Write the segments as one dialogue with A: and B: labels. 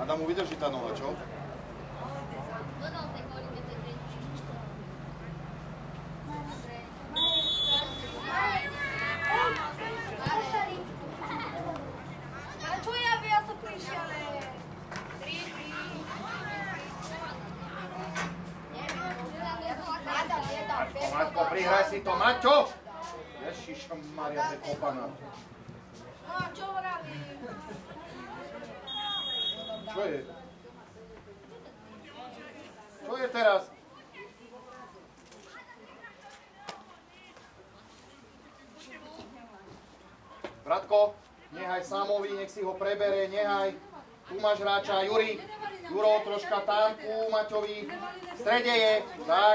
A: Adamu vydrží tá noha, čo?
B: Čo ja viac to prišiel?
A: Maťko, prihraj si to, Maťo! Ježiša Maria, to je kopaná.
B: No a čo vraví?
A: Čo je? Čo je teraz? Bratko, nehaj Samovi, nech si ho prebere, nehaj. Tu máš hráča, Juri. Juro, troška tam, ku Maťovi. V strede je, tak.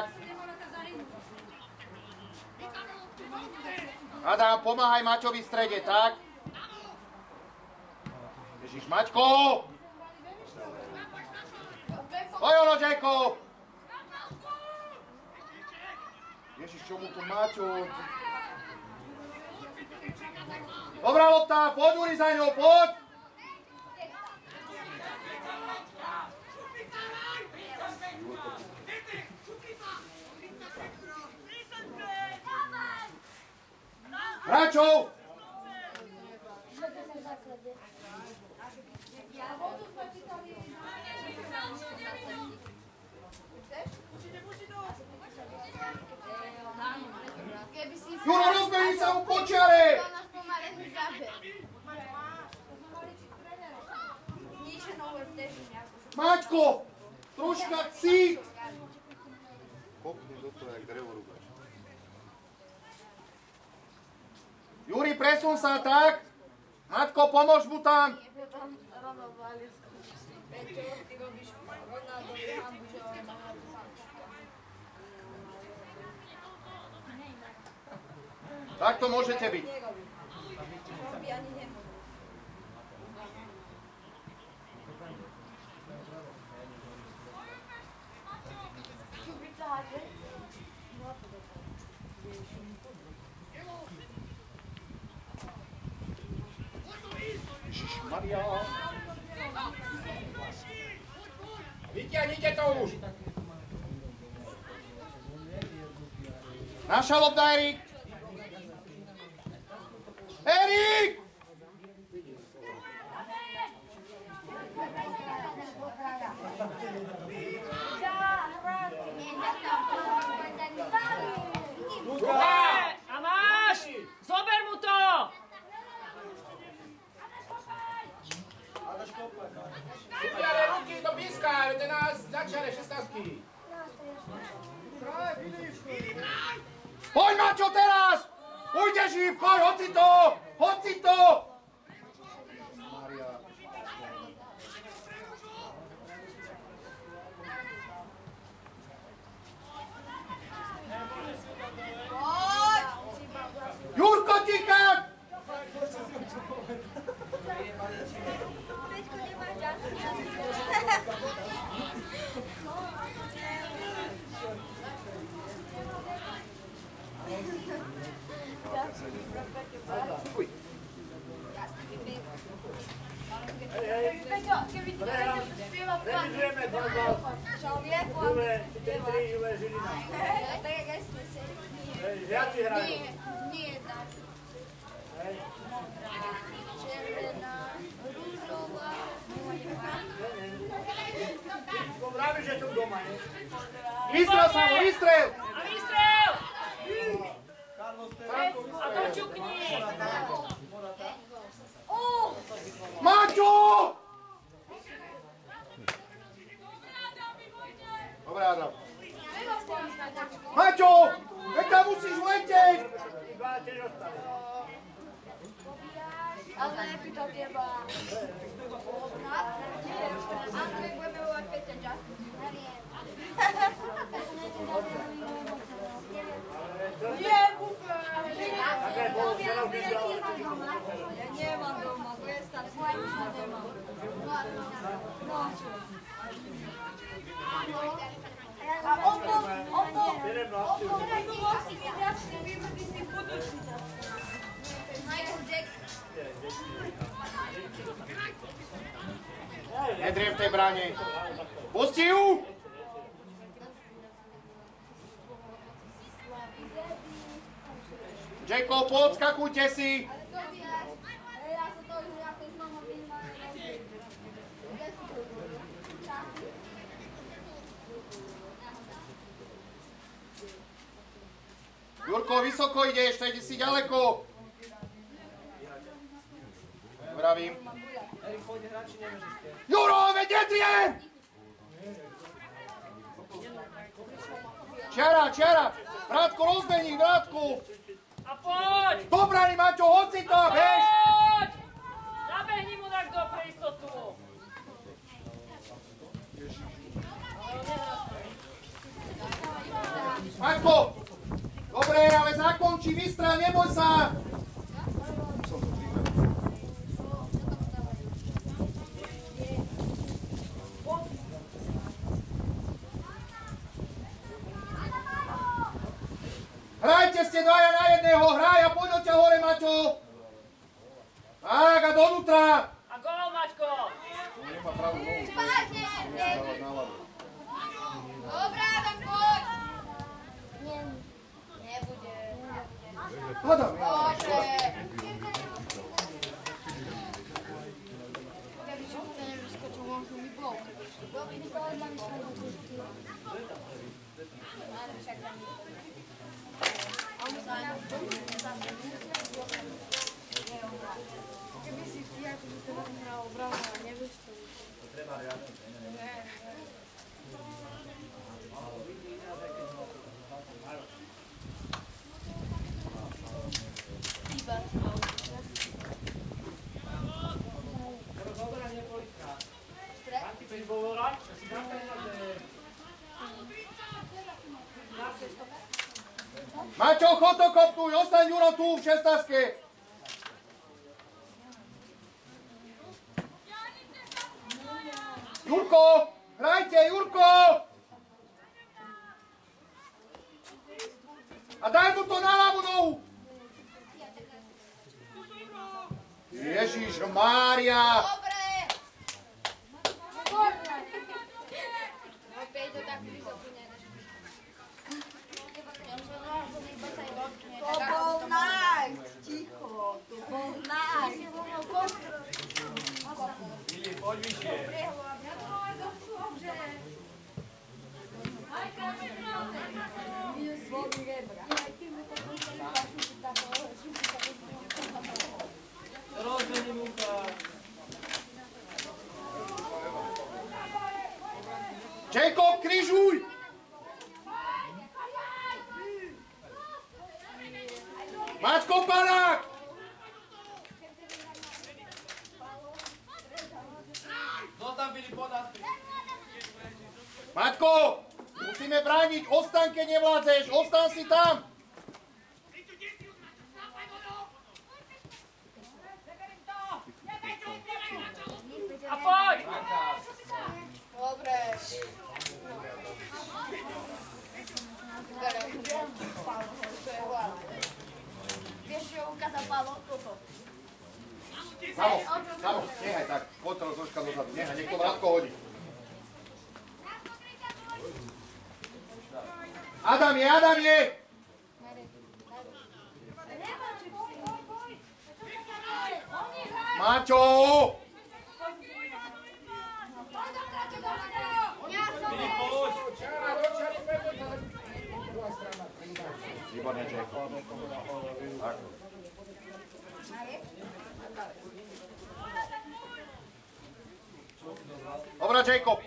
A: Adam, pomáhaj Maťovi v strede, tak. Ježiš, Maťko! Ojolo, Jacob! Ježiš, čo mu tu Maťo? Dobrá lopta, poď Juri za ňou, poď! Hráčov! Juro, rozbehni sa mu počiare! Maťko, troška cít! Kopni do toho, jak drevo rúbaš. Juri, presun sa, tak? Matko, pomôž mu tam! Tak to môžete byť. Ježišmaria.
C: Vyťahnite to už!
A: Naša lopta, Erik! Erik!
C: Luka! A máš! Zober mu to! Super, ruky do píska, to nás začali 16.
A: Poď, Maťo, teraz! Ujdeš im, choď, hoď si to! Hoď si to! Maria. Jurko, ticha!
B: Peťo, keby ti to spieval plán. Čau, lieku a spieva. Tak jak aj sme si.
C: Žiaci hrajú.
B: Nie, tak. Červená, rúžová.
C: Práve, že tu doma, ne?
A: Vystrel sa ho, vystrel!
C: A vystrel! A to čukni!
A: Maťo! Dobre, Adam. Maťo! Veď tam musíš letieť!
B: Ale nepýtal teba. Andrej, budeme volať Peťa Justin. Nie, Buka! Ja nemám doma, prestan, svojím už nemám. No a čo? A on bol asi vydračný výborný z tých budučníkov. Michael Jackson.
A: Nedriem v tej bráne. Pusti ju! Jacob, podskakujte si! Jurko, vysoko ideš, teď si ďaleko. Vravím. Juro, veď nedriem! Čiara! Vrátko, rozbehni, vrátku!
D: A poď!
A: Do brany, Maťo, hoď si tam, bež!
D: Poď! Zabehni mu takto pre istotu.
A: Maťko! Dobre, ale zakončí, vystrel, neboj sa! Hrajte ste dvaja na jedného, hraj a poď ťa hore, Maťo! Tak, a donútra!
D: A gól, Maťko!
A: Nemá pravú nohu.
B: Dobrá, tak poď! Nebude.
A: Hľadám.
B: Bože!
E: Keby si ty ako by to hral obranu a nevieš to.
A: Maťo, chod to kopnúť, ostaň Juro tu v 16-ke. Jurko, hrajte, Jurko! A daj mu to na ľavú nohu. Ježiš Mária.
B: Dobre! Opäť to tak vysokú nedáš.
E: To bol nájsť, ticho, to bol nájsť.
C: Filip, poď vyššie.
D: Rozmení múka.
A: Jacob, križuj! Maťko, Panák!
C: Zostaň, Filip, podám.
A: Maťko, musíme brániť, ostaň, keď nevládzeš, ostaň si tam!
D: A poď!
B: Dobre. Vieš, čo ukázal Pavlo? Toto.
A: Samo, nehaj tak, poď to troška dozadu, nehaj, nech to Vrátko hodí. Adam je! Maťo!
C: Filip, poď.
A: Výborne, Jacob. Tak. Dobrá, Jacob.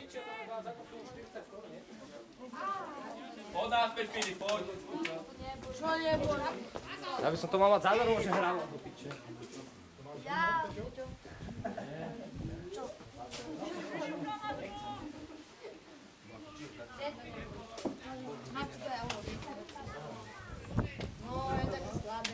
C: Poď naspäť, Filip, poď.
E: Čo neboj?
D: Ja by som to mal mať záveru, že hrávam do piče.
B: No, je také slabé.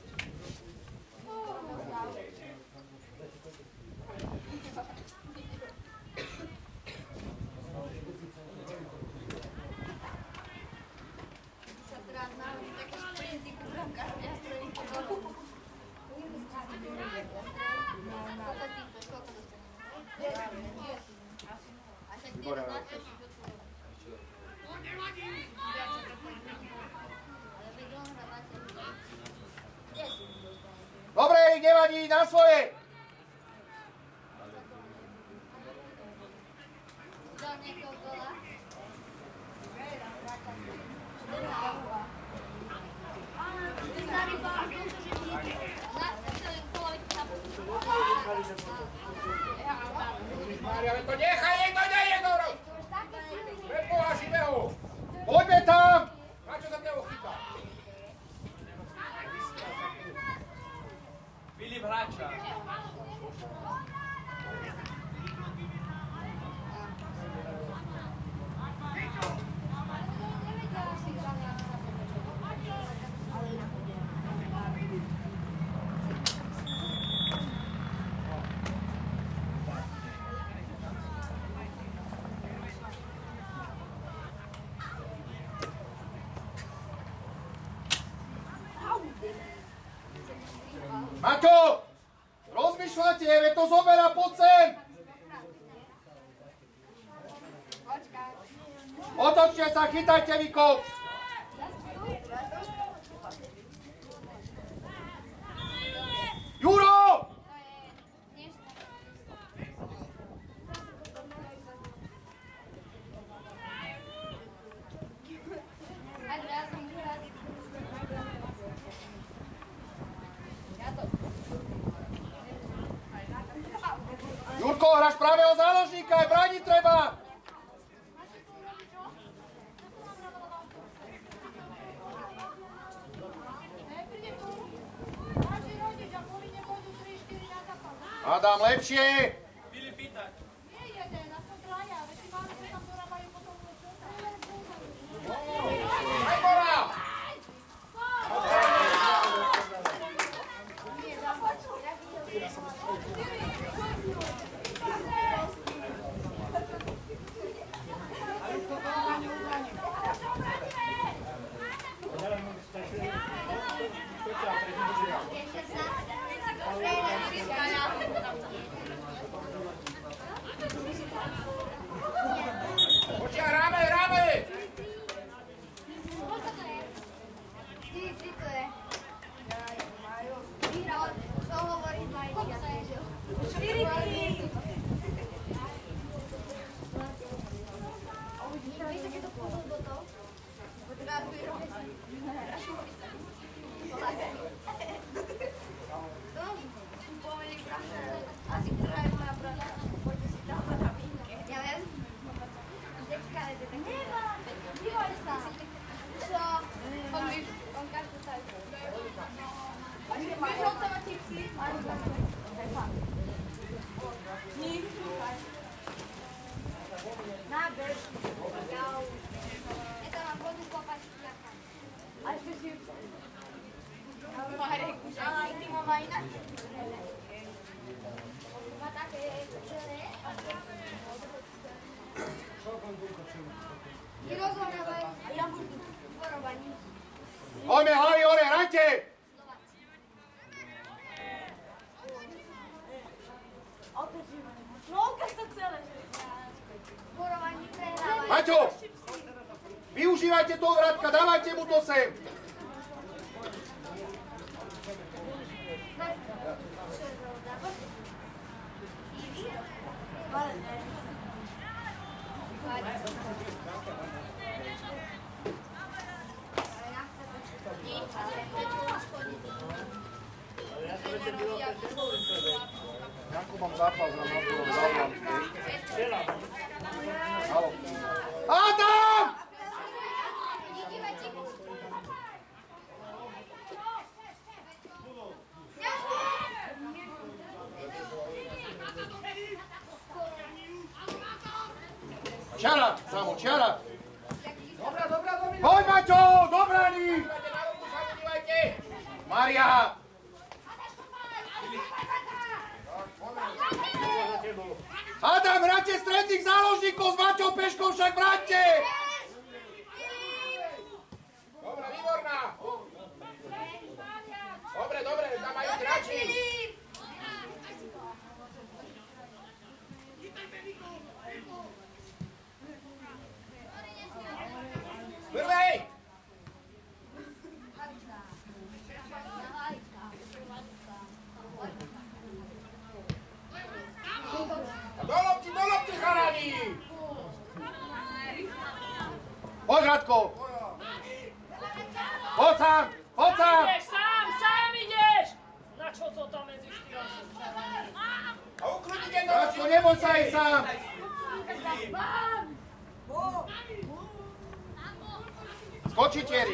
B: Sa teraz náhodí také šprinty ku brankám, ja strelím po dolu. Koľko ty, koľko dostaneme?
A: Dobre, ich nevadí, na svoje!
C: Mária, veď to nechaj, niekto nejde do rohu! Preboha živého!
A: Poďme tam!
C: Na čo sa tebo chytá?
F: Filip Hrača.
A: Maťo! Rozmýšľate, veď to zoberá, poď sem! Otočte sa, chytajte výkop! Juro! Jurko, hráš pravého záložníka, aj brániť treba! Adam, lepšie!
F: Filip Pítak.
C: Aj bola! Počia, hráme, hráme! Poďme, hlavy hore, hrajte! Maťo! Využívajte toho vrátka, dávajte mu to sem! Janko, mám zápas na motorom, zavolám. Haló. Adam! Čiara, Samo, čiara! Dobrá, dobrá, dobrá!
A: Poď, Maťo, do brány!
C: Dívajte na ruku, sa dívajte!
A: Maria! Adam, hráte stredných záložníkov s Maťou Peškou, však vráťte!
C: Dobrá, výborná! Dobre, dobre, tam majú hráči!
A: Poď, Radko! Poď sám! Poď sám!
D: Ideš, sám ideš! Na čo to tam medzi štyrami?
C: A ukludnite to!
A: Radko, neboj sa aj sám! Skoči, Thierry!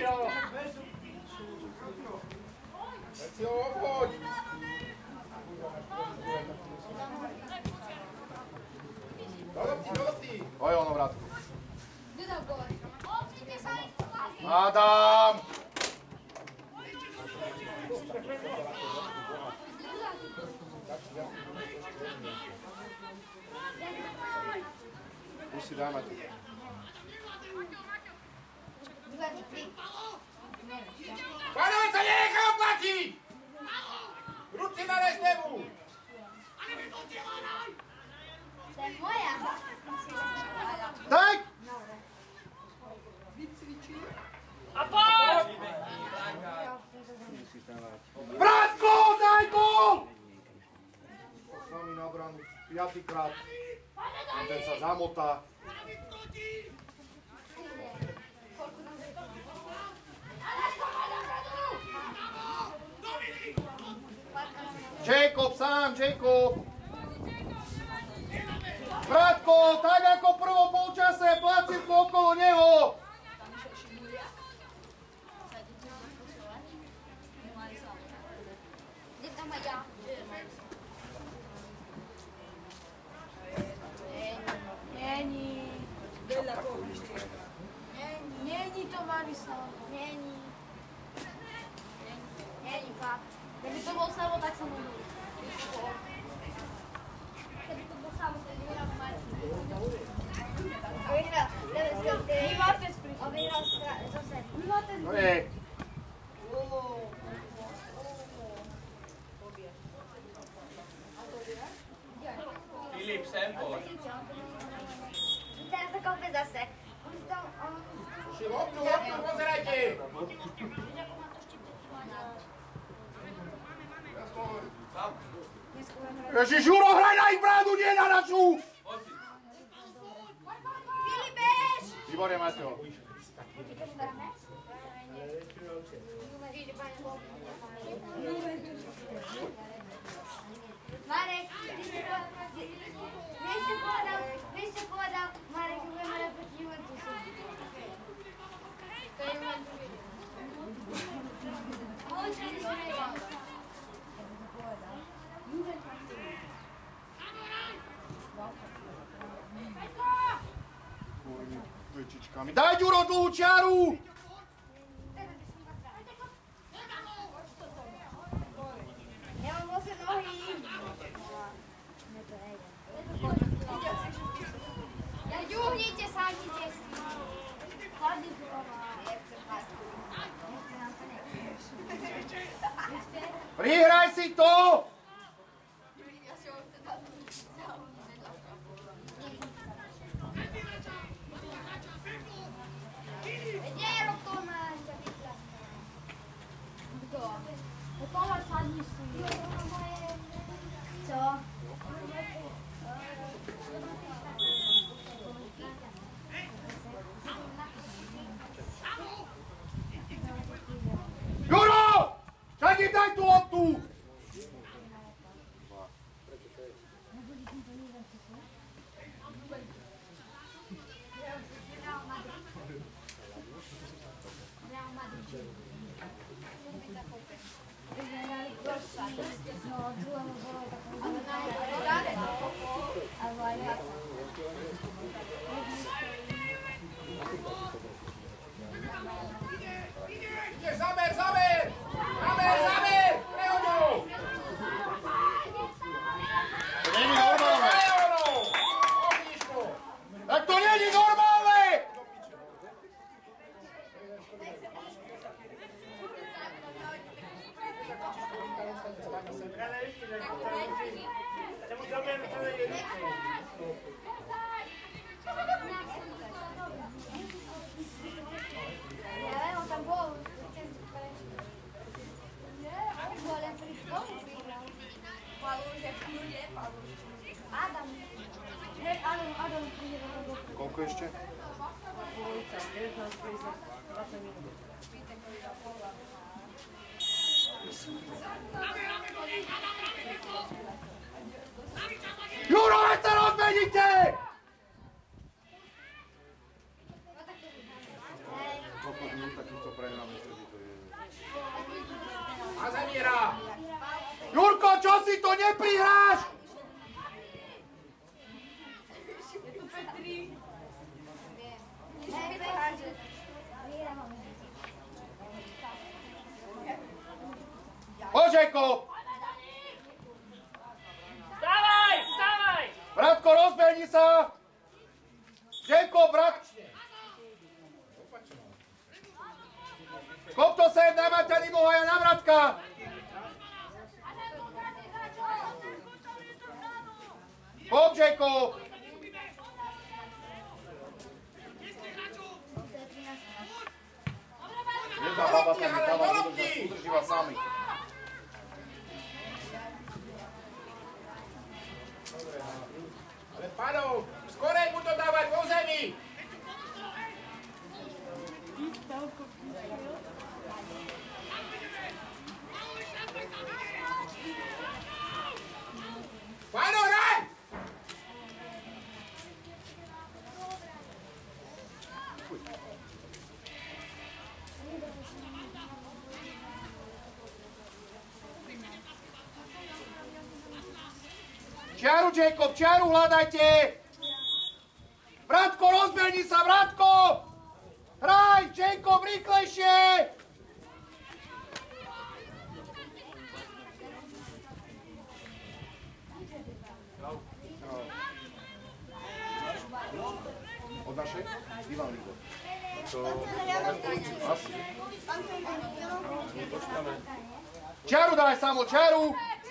C: Veď si ho obhoď! Do lopty!
A: Oj, ono, Radko. Adam! Už si dáme tu.
C: Pánovi sa nenechá oplatiť! Ruci na Restevu!
B: To je moja.
A: Daj!
D: A poď!
A: Bratko, daj gól! Sami na branu, 5-krát. Ten sa zamotá. Jacob sám, Jacob! Bratko, tak ako v prvom polčase, placivku okolo neho!
E: Není to Marislav.
B: Není fakt. Kdyby to bol Savo, tak som mohol. Keby to bol Savo, tak vyhral Martin. A vyhral 9-4.
E: Mivates prišiel.
B: A vyhral zase.
E: Mivates
A: No je.
C: Filip, sem poď.
B: Teraz sa kope zase.
C: Loptu, pozerajte!
A: Ježiš, Juro, hraj na ich bránu, nie na našu!
B: Filipeš!
A: Výborne, Maťo.
B: Marek, vieš čo povedal, Marek, budeme hrať proti Juventusu. To je Juventus. On čo je povedal.
A: Večičkami. Daj, Ďuro, dlhú čiaru!
B: Ja mám bose nohy. Ja ďuhnite, sadnite si. Sadni si doma.
A: Prihraj si to!
B: Nero Tomáš, ťa vytlaská. Kto? Tomáš, sadni si. Co?
A: Juro! Však im daj tú loptu!
C: Ideš, zaber! Zaber! Prehoďou!
A: To není normálne! Tak to není normálne!
B: Ja viem, on tam bol. Bol len pri tomu prihral. Adam. Adam prihral.
A: Koľko ešte?
C: Juro, veď sa rozmenite!
A: Kazimíra!
C: Jurko, čo si to neprihráš? Božeko!
D: Vstávaj, vstávaj!
C: Bratko, rozbehni sa! Žeko, brat! Kop to sem, na Maťa Nimohaja, na Vratka! Kop, Žeko! Jedna baba tam je, dáva, udrží vás sami.
A: Ale pánov, skorej mu to dávaj po zemi! Pánov, hraj!
C: Čiaru, Jacob, čiaru hľadajte! Bratko, rozbehni sa, bratko! Hraj, Jacob, rýchlejšie! Od našej? Ivan Ligor. Asi. Čiaru daj, Samo, čiaru!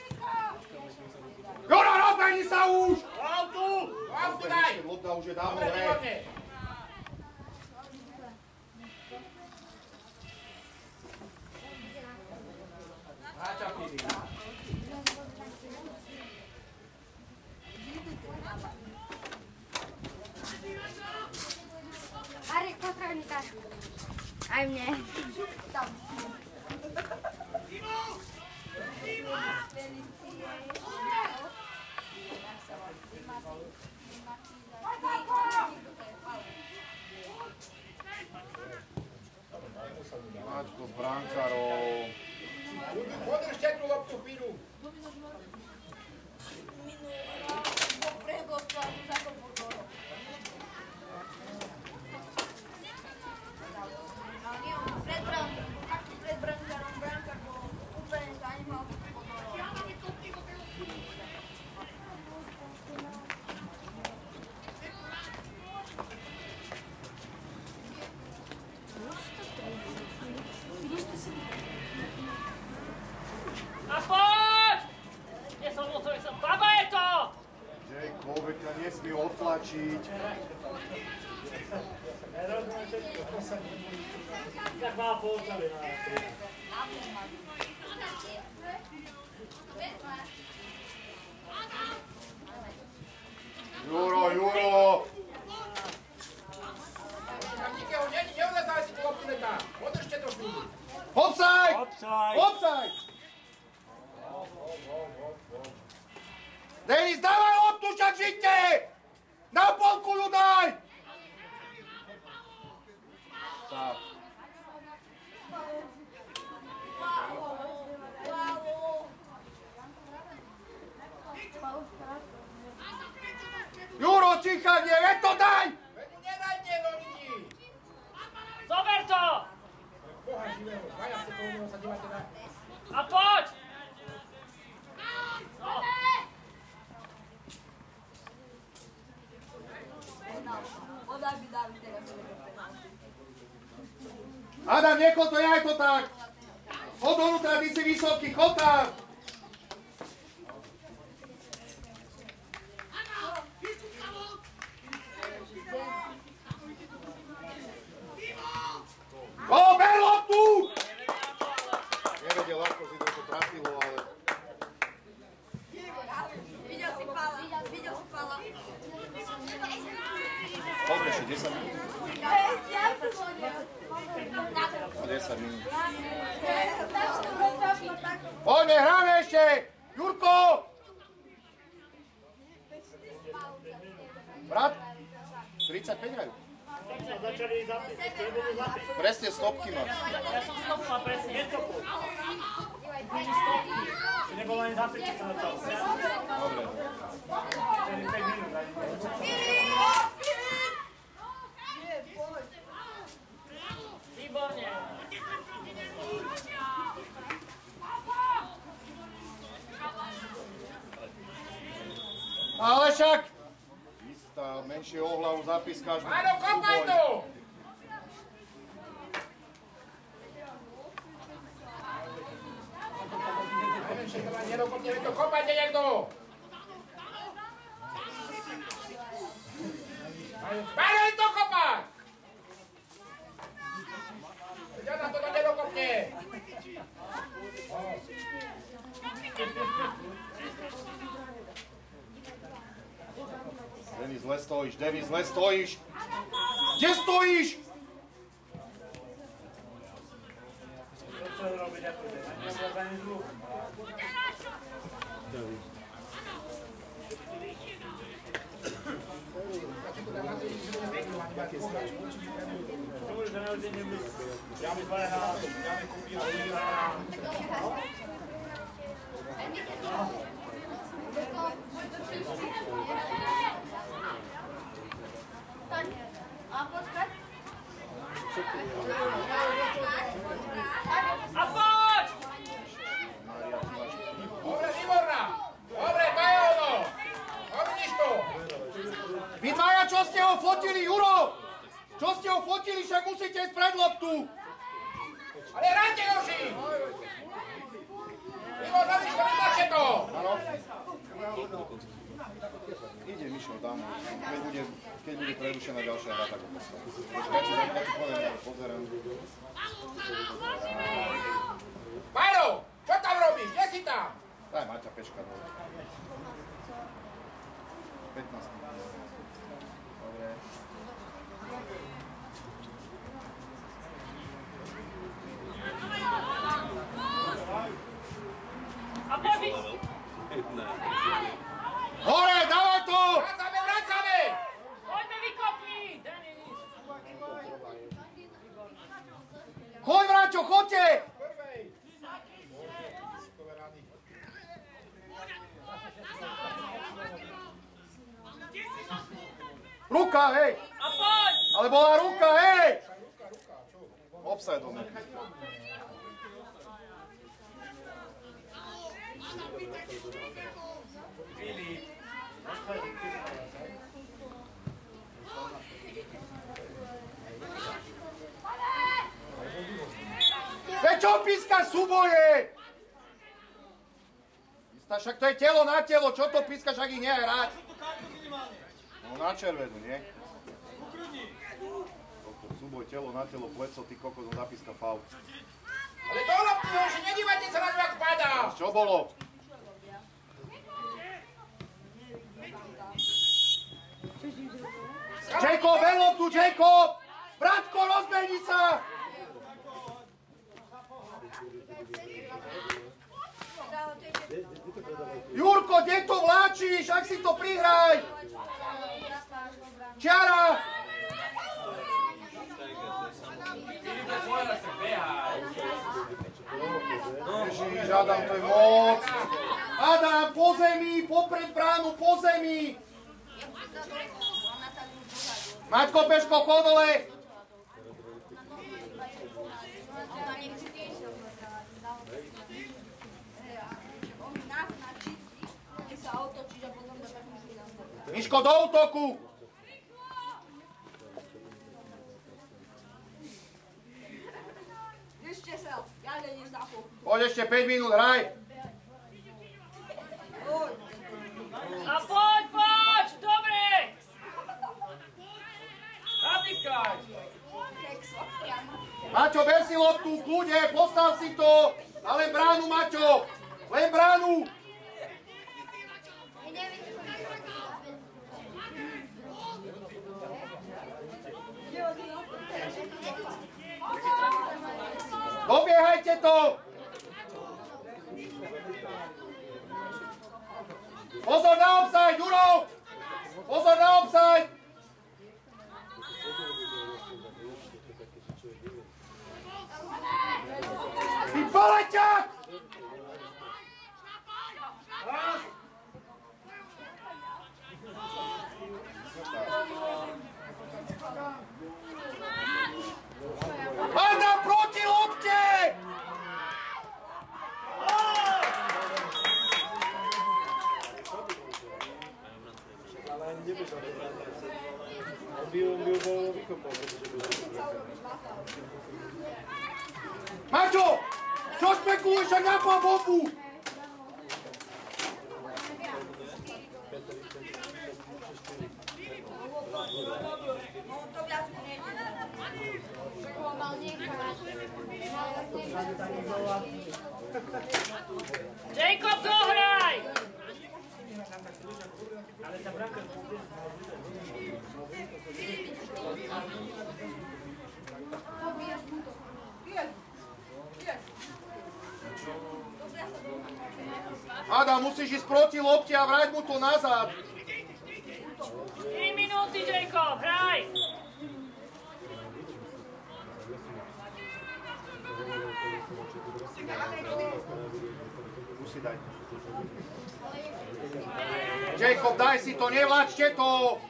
C: Juro, rozbehni sa už!
A: Autu daj!
C: Lopta už je dávno hre.
F: Arek, potrávni tašku. Aj mne. Tam.
C: Mačko s brankárov.
A: Podržte tú loptu chvíľu.
F: Pred brankárom brankár bol úplne zajímavý.
D: A poď! Nie som motový, som baba je to!
C: Jacob, veď ťa nesmie otlačiť.
B: Tak má polcali na
C: Juro, Juro!
A: Tam nikoho není, neodletaj si tú loptu letá. Podržte to chvíľu.
C: Offside!
B: Offside!
C: Offside! Denis, dávaj loptu, však žite! Na polku ju daj! Tak. Juro, čichanie, veď to daj!
A: Veď mu nedajte do ľudí.
D: Zober to!
A: Boha živého, dvaja sa toho sa dívate na...
D: A poď! No.
C: Adam, nechod to, jaj to tak! Chod donútra, ty si vysoký, chod tam! O, ber loptu! Nevedel, ako si to trafilo, ale...
F: Videl si Pala.
C: Koľko ešte, 10 minút?
A: A 10 minút. Poďme, hráme ešte! Jurko! Brat? 35 hrajú.
B: Začali zapiť, to budú zapiť.
A: Presne stopky máš.
D: Ja som stopu a presne.
B: Nie stopu. Či nebolo ani zapiť, čo sa začalo.
A: Dobre.
B: 5 minút.
D: Výborne.
A: Ale však! Istá, menšie ohlavu zapískaš.
C: Áno, kopaj to! Nedokopneme to, kopajte niekto! Páľo to kopať! Ja na to nedokopne!
A: Denis, zle stojíš, Denis, zle stojíš! Kde stojíš?
B: Čo robiť, ako je? Ani organizujú. To už nebude nebude. Ja mi dvaja na... Ja mi kúpim na...
D: A poď!
C: Dobre, výborná! Dobre, to je ono! No vidíš to?
A: Vy dvaja, čo ste ho fotili, Juro? Čo ste ho fotili, však musíte ísť pred loptu.
C: Ale hrajte, Joši! Igor, vidíš to, vytlačte to!
A: Áno. Ide Mišo tam, keď bude prerušená ďalšia hra, tak ho postaví. Ja ti poviem, pozerám.
C: Páľo, čo tam robíš? Kde si tam?
A: Daj Maťa Peška dole. 15 minút. Dobre.
D: A poď!
A: Hore, dávaj to!
C: Vracame, vracame!
D: Poďme vykopni! Denis!
A: Choď, Vráťo, choďte! Ruka, hej!
D: A poď!
A: Ale bola ruka, hej! Offside on. Veď čo pískaš súboje? Však to je telo na telo, čo to pískaš, ak ich nehaj hrať? No na červenú, nie? Súboj telo na telo, pleco, ty kokos, on zapíska faul.
C: Ale do lopty, Joši, nedívajte sa na to, jak padá!
A: Čo bolo? Jacob, ven loptu, Jacob! Bratko, rozbehni sa! Jurko, kde to vláčiš? Ak si to prihraj! Čiara! Ježiš, Adam, to je moc! Adam, po zemi, popred bránu, po zemi! Maťko, Peško, chod dole! Miško, do útoku!
E: Ešte sa, ja neníš na pol.
A: Poď ešte 5 minút, hraj!
D: A poď, poď! Dobre! Napískaj!
A: Maťo, ber si loptu, kľude, postav si to! A len bránu, Maťo! Len bránu!
E: Kde
C: Vráťte to! Pozor na offside, Juro! Pozor na offside! Ty paleťák! Adam proti lopte! Maťo! Čo špekuluješ, ak napal bombu?
D: Jacob, dohraj!
C: Adam, musíš ísť proti lopte a vrať mu to nazad.
D: 4 minúty, Jacob, hraj!
C: Jacob, daj si to, nevláčte to!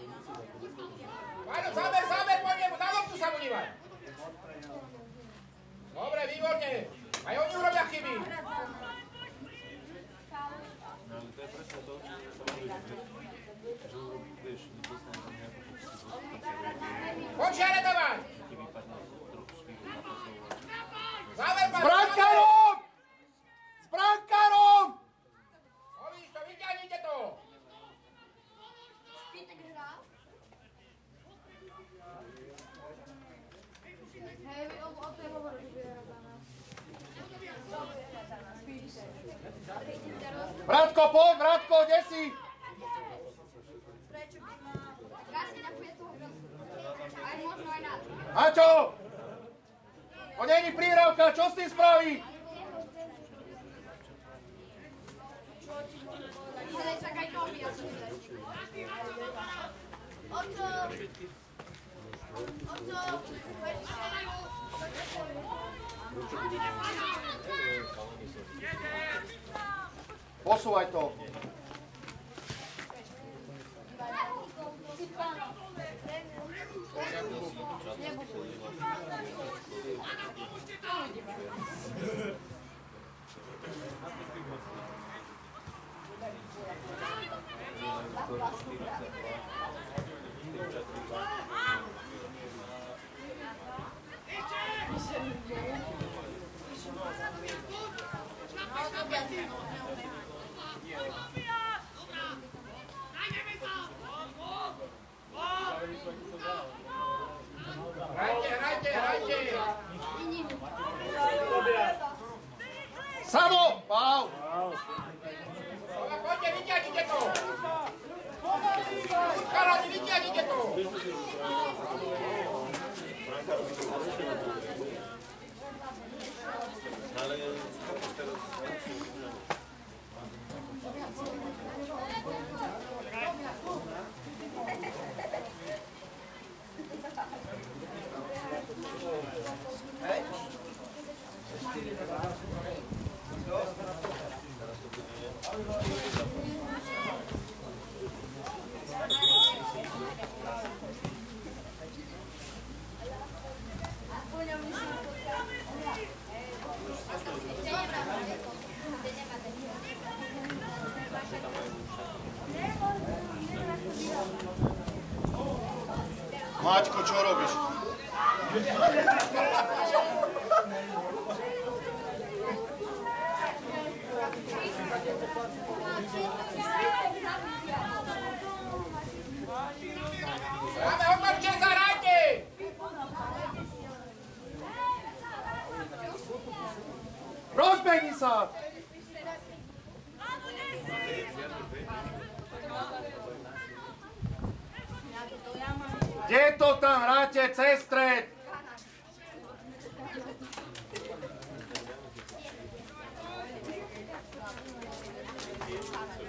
G: Váľo, záber, po nemu, na loptu sa mu dívaj. Dobre, výborne. Aj oni urobia chyby. Poď žaredovať! Záver,
C: S brankárom! S brankárom!
G: Ovíš to, vyťahnite to!
E: Hej, o tej hovorí, že vyhrá za nás.
C: Bratko, poď, Bratko, kde si? Maťo! To není príhrávka, čo s tým spraví? Posúvaj to.
G: Hrajte!
C: Samo! Pál!
G: Poďte, vyťahnite to! Chalani, vyťahnite to!
C: Maťko, čo robíš?
G: Máme otočte sa, hrajte!
C: Rozbehni sa! Kde to tam hráte cez stred?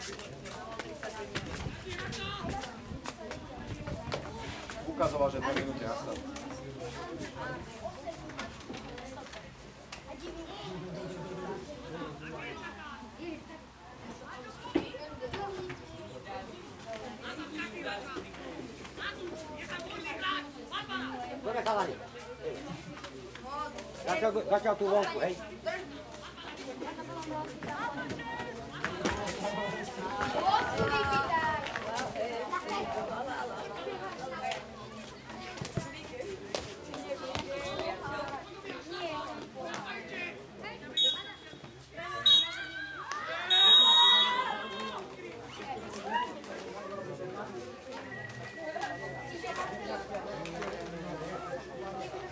A: Ukazoval, že 2 minúty nastav.
H: Dobre, chalani. Zatiaľ tú vonku, hej.
F: Vypýtaj.